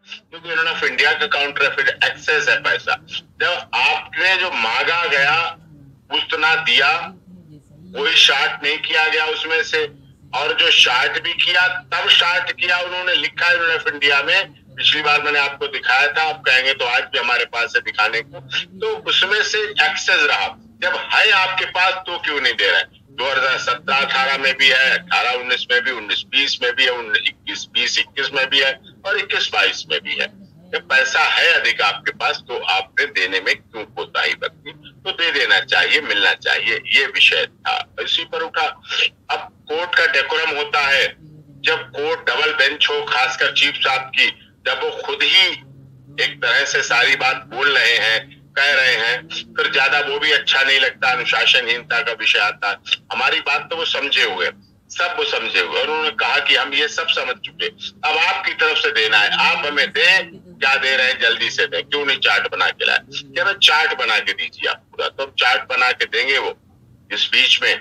क्योंकि इन्होंने of India का काउंटर है, फिर एक्सेस है पैसा। जब आपने जो मांगा गया उतना दिया, कोई शार्ट नहीं किया गया उसमें से, और जो शार्ट भी किया तब शार्ट किया उन्होंने, लिखा है इन्होंने ऑफ इंडिया में, पिछली बार मैंने आपको दिखाया था, आप कहेंगे तो आज भी हमारे पास है दिखाने को, तो उसमें से एक्सेस रहा। जब है आपके पास तो क्यों नहीं दे रहे? 2017-18 में भी है, 18-19 में भी, 19-20 में भी है, 21-20-21 में भी है, और 21-22 में भी है। जब पैसा है अधिक आपके पास तो आपने देने में क्यों कोताही बरती? तो दे देना चाहिए, मिलना चाहिए, ये विषय था, इसी पर उठा। अब कोर्ट का डेकोरम होता है, जब कोर्ट डबल बेंच हो, खासकर चीफ साहब की, जब वो खुद ही एक तरह से सारी बात बोल रहे हैं, कह रहे हैं, फिर ज्यादा वो भी अच्छा नहीं लगता, अनुशासनहीनता का विषय आता है। हमारी बात तो वो समझे हुए, सब वो समझे हुए, और उन्होंने कहा कि हम ये सब समझ चुके, अब आपकी तरफ से देना है, आप हमें दें, क्या दे रहे हैं जल्दी से दें, क्यों नहीं चार्ट बना के लाए? क्या मैं चार्ट बना के दीजिए आप पूरा, तो चार्ट बना के देंगे वो इस बीच में,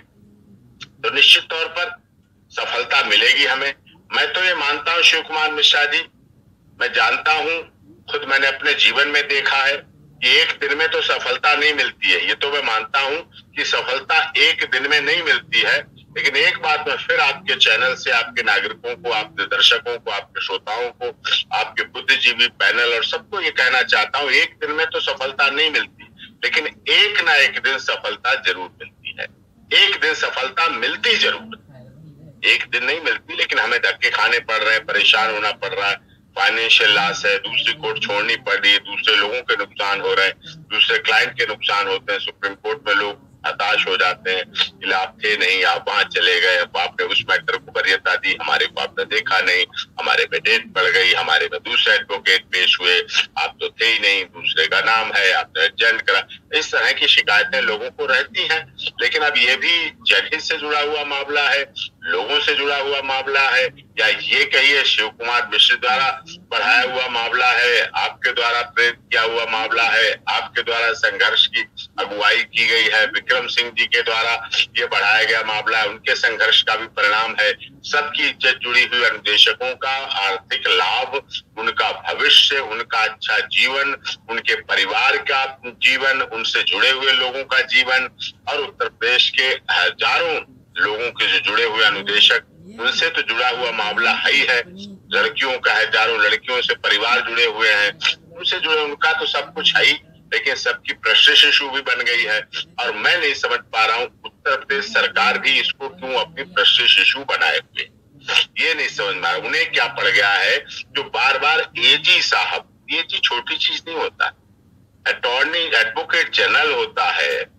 तो निश्चित तौर पर सफलता मिलेगी हमें। मैं तो ये मानता हूँ शिव कुमार मिश्रा जी, मैं जानता हूँ, खुद मैंने अपने जीवन में देखा है कि एक दिन में तो सफलता नहीं मिलती है, ये तो मैं मानता हूँ कि सफलता एक दिन में नहीं मिलती है। लेकिन एक बात मैं फिर आपके चैनल से आपके नागरिकों को, आपके दर्शकों को, आपके श्रोताओं को, आपके बुद्धिजीवी पैनल और सबको ये कहना चाहता हूँ, एक दिन में तो सफलता नहीं मिलती, लेकिन एक ना एक दिन सफलता जरूर मिलती है। एक दिन सफलता मिलती जरूर, एक दिन नहीं मिलती, लेकिन हमें धक्के खाने पड़ रहे हैं, परेशान होना पड़ रहा है, फाइनेंशियल लॉस है, दूसरी कोर्ट छोड़नी पड़ रही है, दूसरे लोगों के नुकसान हो रहे हैं, दूसरे क्लाइंट के नुकसान होते हैं, सुप्रीम कोर्ट में लोग हताश हो जाते हैं कि आप थे नहीं, आप वहां चले गए, आपने उस मैटर को वरीयता दी, हमारे को आपने देखा नहीं, हमारे में डेट पड़ गई, हमारे में दूसरे एडवोकेट पेश हुए, आप तो थे ही नहीं, दूसरे का नाम है, आपने एजेंट करा। इस तरह की शिकायतें लोगों को रहती हैं। लेकिन अब ये भी जज से जुड़ा हुआ मामला है, लोगों से जुड़ा हुआ मामला है, या ये कहिए शिव कुमार मिश्र द्वारा बढ़ाया हुआ मामला है, आपके द्वारा प्रेरित किया हुआ मामला है, आपके द्वारा संघर्ष की अगुवाई की गई है, विक्रम सिंह जी के द्वारा ये बढ़ाया गया मामला है, उनके संघर्ष का भी परिणाम है। सबकी इज्जत जुड़ी हुई अनुदेशकों का आर्थिक लाभ, उनका भविष्य, उनका अच्छा जीवन, उनके परिवार का जीवन, उनसे जुड़े हुए लोगों का जीवन, और उत्तर प्रदेश के हजारों लोगों के जो जुड़े हुए अनुदेशक, उनसे तो जुड़ा हुआ मामला ही है। लड़कियों का, हजारों लड़कियों से परिवार जुड़े हुए हैं, उनसे जुड़े, उनका तो सब कुछ है ही, लेकिन सबकी प्रश्न शिशु भी बन गई है। और मैं नहीं समझ पा रहा हूँ उत्तर प्रदेश सरकार भी इसको क्यों अपनी प्रश्न शिशु बनाए हुए, ये नहीं समझ में आ रहा उन्हें क्या पड़ गया है जो बार बार एजी साहब, एजी छोटी चीज नहीं होता, अटॉर्नी एडवोकेट जनरल होता है,